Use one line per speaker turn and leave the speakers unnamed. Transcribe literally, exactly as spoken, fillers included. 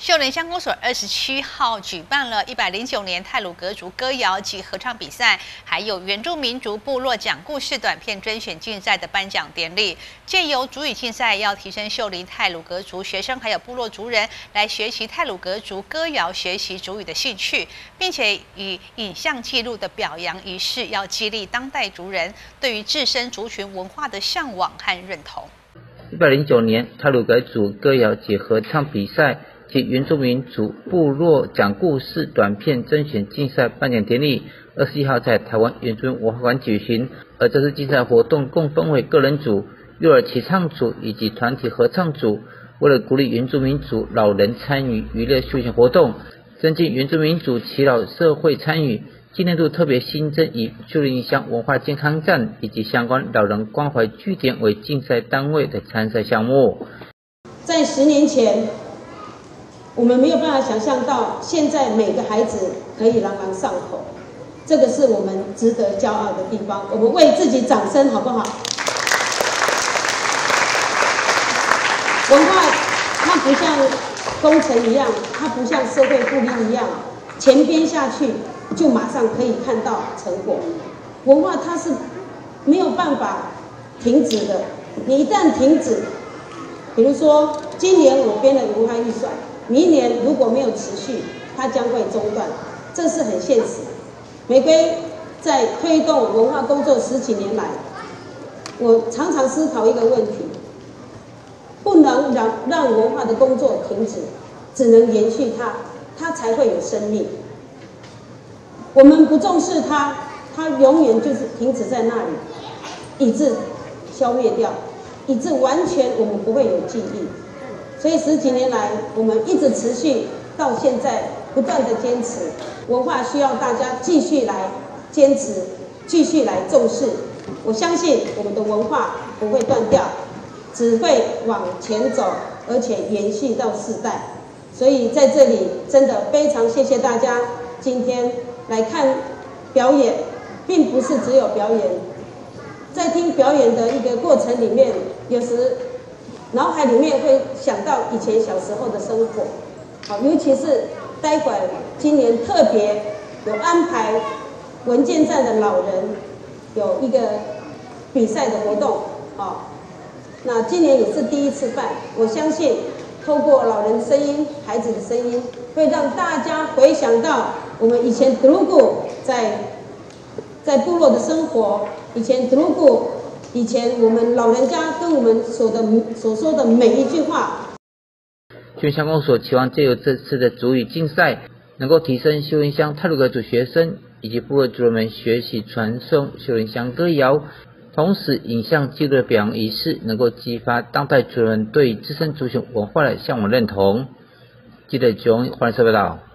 秀林乡公所二十七号举办了一百零九年太鲁阁族歌谣及合唱比赛，还有原住民族部落讲故事短片甄选竞赛的颁奖典礼。借由族语竞赛，要提升秀林太鲁阁族学生还有部落族人来学习太鲁阁族歌谣、学习族语的兴趣，并且以影像记录的表扬仪式，要激励当代族人对于自身族群文化的向往和认同。
一百零九年太鲁阁族歌谣及合唱比赛及原住民族部落讲故事短片甄选竞赛颁奖典礼，二十一号在台湾原住民文化馆举行。而这次竞赛活动共分为个人组、幼儿齐唱组以及团体合唱组。为了鼓励原住民族老人参与娱乐休闲活动，增进原住民族耆老社会参与，今年度特别新增以秀林乡文化健康站以及相关老人关怀据点为竞赛单位的参赛项目。
在十年前，我们没有办法想象到现在每个孩子可以朗朗上口，这个是我们值得骄傲的地方。我们为自己掌声好不好？文化它不像工程一样，它不像社会福利一样，钱编下去就马上可以看到成果。文化它是没有办法停止的，你一旦停止，比如说今年我编了文化预算，明年如果没有持续，它将会中断，这是很现实。玫瑰在推动文化工作十几年来，我常常思考一个问题：不能让让文化的工作停止，只能延续它，它才会有生命。我们不重视它，它永远就是停止在那里，以致消灭掉，以致完全我们不会有记忆。所以十几年来，我们一直持续到现在，不断的坚持。文化需要大家继续来坚持，继续来重视。我相信我们的文化不会断掉，只会往前走，而且延续到世代。所以在这里真的非常谢谢大家今天来看表演，并不是只有表演，在听表演的一个过程里面，有时脑海里面会想到以前小时候的生活，好，尤其是待会今年特别有安排文件站的老人有一个比赛的活动，好，那今年也是第一次办，我相信透过老人的声音、孩子的声音，会让大家回想到我们以前德鲁固在在部落的生活，以前德鲁固。以前我们老人家跟我们所的所说的每一句话。
秀林乡公所期望借由这次的族语竞赛，能够提升秀林乡太鲁阁族学生以及部落族人们学习传颂秀林乡歌谣，同时影像记录的表扬仪式能够激发当代族人对自身族群文化的向往认同。记者囧，欢迎收报道。